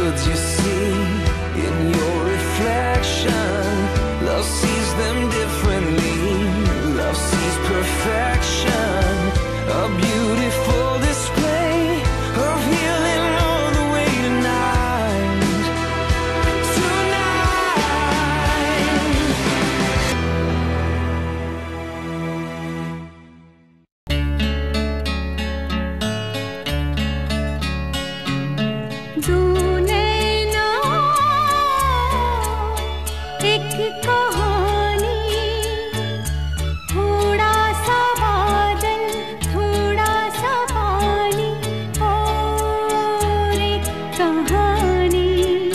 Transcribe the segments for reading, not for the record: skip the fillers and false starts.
words you see in your reflection. Love sees them differently. Love sees perfection. A beautiful display of healing all the way tonight. दो नैना एक कहानी, थोड़ा सा बादल थोड़ा सा पानी और एक कहानी।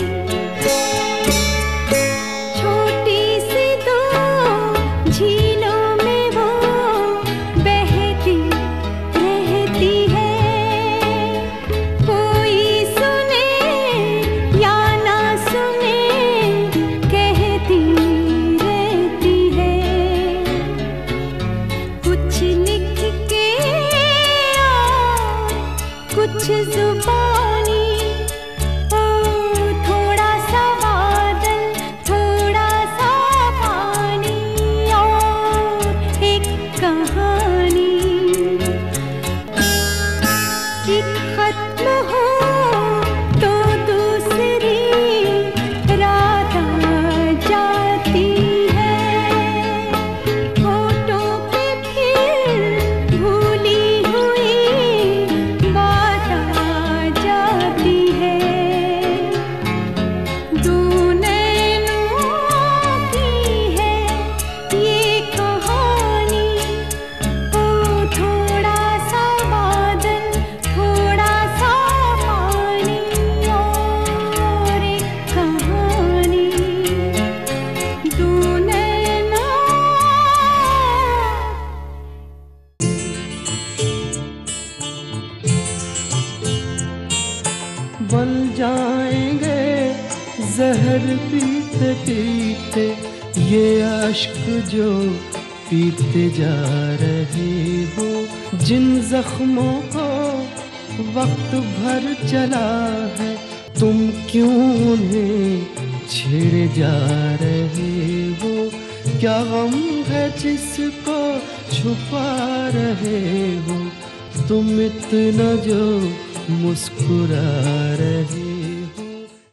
छोटी सी दो झीलों में वो बहती रहती है। कोई सुने या ना सुने कहती रहती है। कुछ लिख के और कुछ जुबानी, ओ थोड़ा सा बादल थोड़ा सा पानी और एक कहानी। कि खत्म हो तो दूसरी रात आ जाती है। होठों पे फिर भूली हुई बात आ जाती है। दो नैनों की है ये कहानी, ओ थोड़ा सा बादल थोड़ा सा पानी और एक कहानी। दो नैना बन जाएंगे जहर पीते पीते ये अश्क जो पीते जा रहे हो। जिन जख्मों को वक्त भर चला है तुम क्यों उन्हें छेड़े जा रहे हो। क्या गम है जिसको छुपा रहे हो तुम इतना जो मुस्कुरा रहे हो।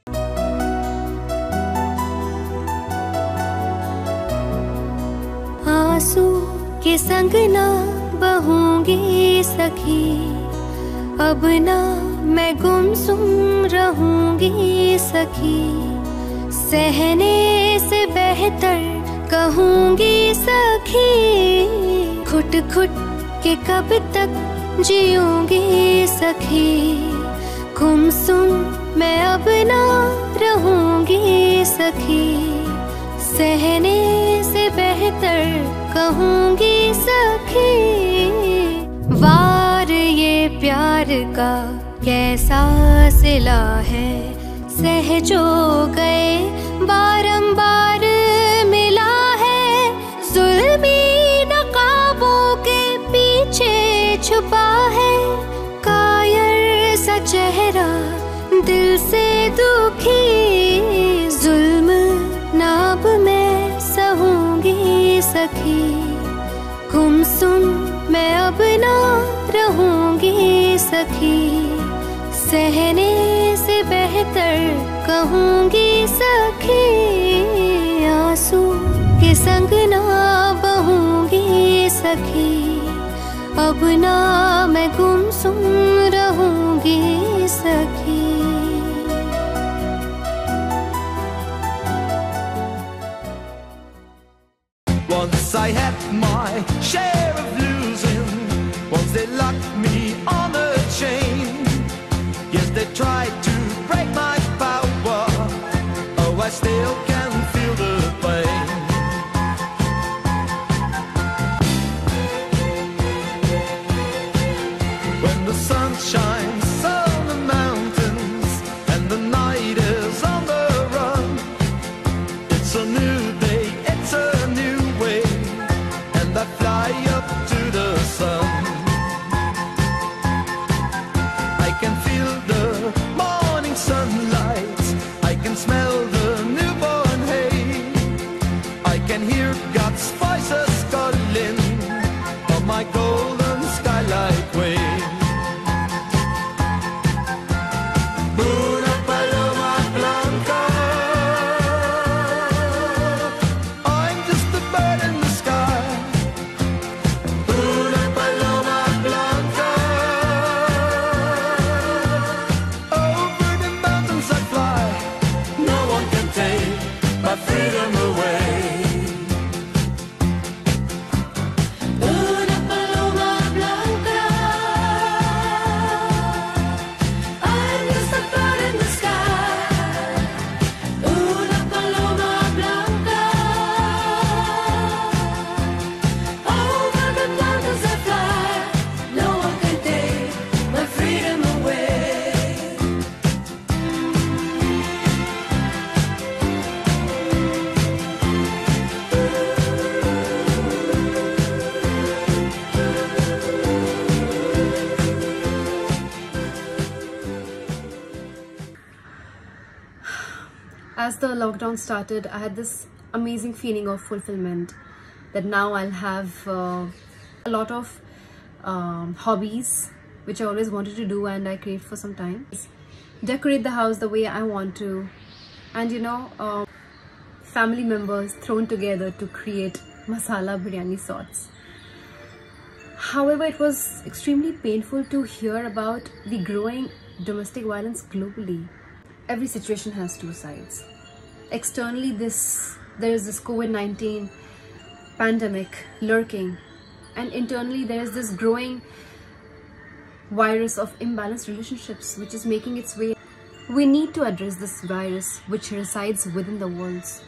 आंसू के संग ना बहूंगी सखी, अब ना मैं गुमसुम रहूंगी सखी। सहने से बेहतर कहूंगी सखी, घुट घुट के कब तक जीऊंगी सखी। गुमसुम मैं अब ना रहूंगी सखी, सहने से बेहतर कहूंगी सखी। वार ये प्यार का कैसा सिला है, सह जो गए बारंबार मिला है। जुल्मी नकाबों के पीछे छुपा है, कायर सा चेहरा दिल से दुखी। जुल्म नाब मैं सहूंगी सखी, गुमसुम मैं अब ना रहूंगी सखी। सहने से बेहतर कहूंगी सखी, आंसू के संग ना बहूंगी सखी। अब ना मैं गुमसुम रहूंगी सखी। Once I had my share of losing. Once they locked me on a chain. Yes, they tried to break my power. Oh, I still can feel the pain. When the sun shines on the mountains and the night is on the run, it's a new day, it's a new way, and I fly up to the sun. I can feel the morning sunlight As the lockdown started, I had this amazing feeling of fulfillment, that now I'll have a lot of hobbies which I always wanted to do and I craved for some time. Decorate the house the way I want to, and you know, family members thrown together to create masala biryani sorts. However, it was extremely painful to hear about the growing domestic violence globally. Every situation has two sides. Externally, there is this COVID-19 pandemic lurking, and internally there is this growing virus of imbalanced relationships which is making its way. We need to address this virus which resides within the walls.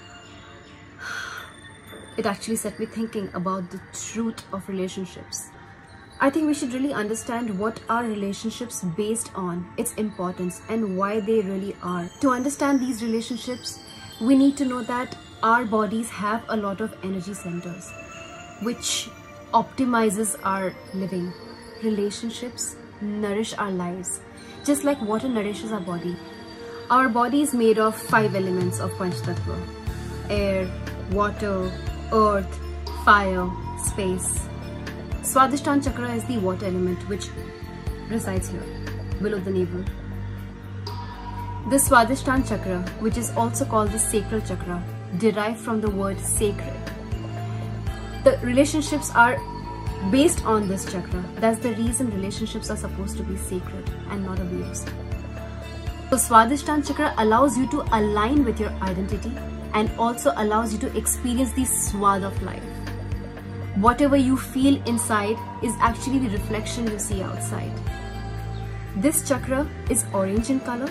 It actually set me thinking about the truth of relationships. I think we should really understand what are relationships based on, its importance, and why they really are. To understand these relationships, we need to know that our bodies have a lot of energy centers which optimizes our living. Relationships nourish our lives, just like water nourishes our body. Our body is made of 5 elements of Panchtattva: air, water, earth, fire, space. Swadhisthana chakra is the water element which resides here, below the navel. The Swadhisthana chakra, which is also called the sacral chakra, derived from the word sacred. The relationships are based on this chakra. That's the reason relationships are supposed to be sacred and not abused. So Swadhisthana chakra allows you to align with your identity and also allows you to experience the swad of life. Whatever you feel inside is actually the reflection you see outside. This chakra is orange in color.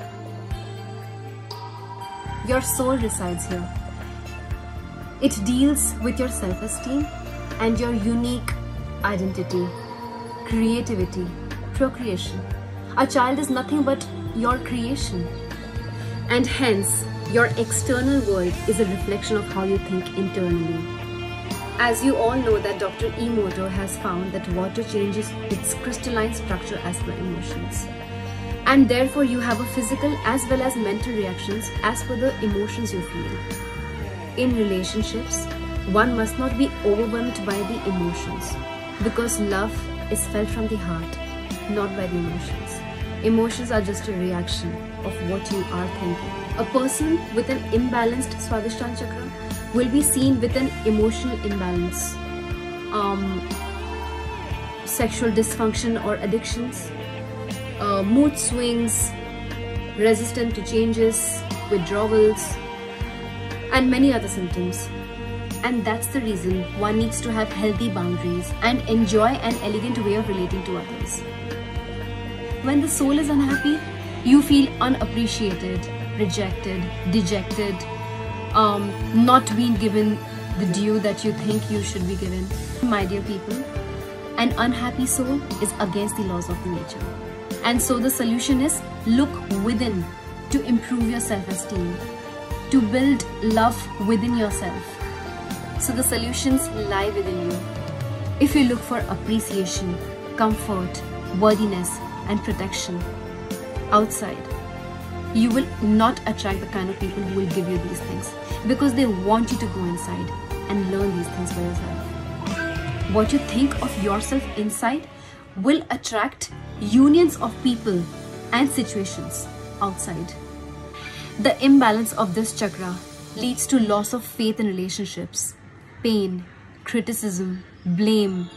Your soul resides here. It deals with your self-esteem and your unique identity, creativity, procreation. A child is nothing but your creation. And hence, your external world is a reflection of how you think internally. As you all know that Dr. Emoto has found that water changes its crystalline structure as per emotions. And therefore you have a physical as well as mental reactions as per the emotions you feel. In relationships, one must not be overwhelmed by the emotions, because love is felt from the heart, not by the emotions. Emotions are just a reaction of what you are thinking. A person with an imbalanced Swadhisthana chakra will be seen with an emotional imbalance, sexual dysfunction or addictions, mood swings, resistant to changes, withdrawals, and many other symptoms. And that's the reason one needs to have healthy boundaries and enjoy an elegant way of relating to others. When the soul is unhappy, you feel unappreciated, rejected, dejected, not being given the due that you think you should be given. My dear people, an unhappy soul is against the laws of the nature. And so the solution is look within to improve your self-esteem, to build love within yourself. So the solutions lie within you. If you look for appreciation, comfort, worthiness, and protection outside, you will not attract the kind of people who will give you these things, because they want you to go inside and learn these things for yourself. What you think of yourself inside will attract unions of people and situations outside. The imbalance of this chakra leads to loss of faith in relationships, pain, criticism, blame,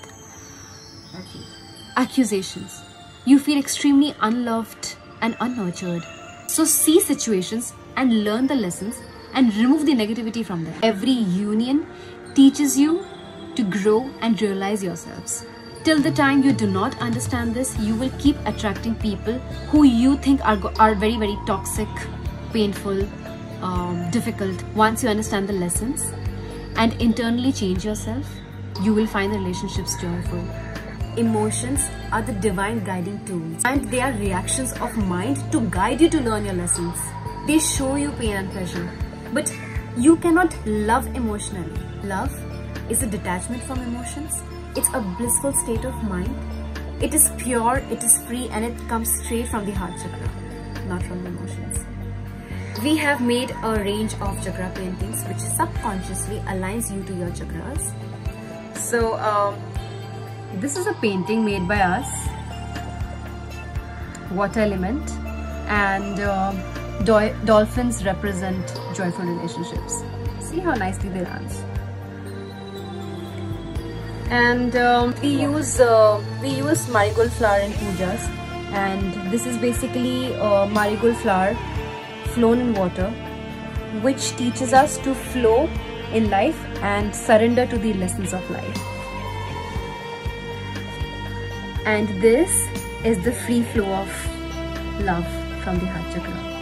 accusations. You feel extremely unloved and unnurtured. So see situations and learn the lessons and remove the negativity from them. Every union teaches you to grow and realize yourselves. Till the time you do not understand this, you will keep attracting people who you think are very, very toxic, painful, difficult. Once you understand the lessons and internally change yourself, you will find the relationships joyful. Emotions are the divine guiding tools, and they are reactions of mind to guide you to learn your lessons. They show you pain and pleasure, but you cannot love emotionally. Love is a detachment from emotions. It's a blissful state of mind. It is pure, it is free, and it comes straight from the heart chakra, not from emotions. we have made a range of chakra paintings which subconsciously aligns you to your chakras. So this is a painting made by us, water element, and dolphins represent joyful relationships. See how nicely they dance. And we use marigold flower in pujas, and this is basically marigold flower flown in water, which teaches us to flow in life and surrender to the lessons of life. And this is the free flow of love from the heart chakra.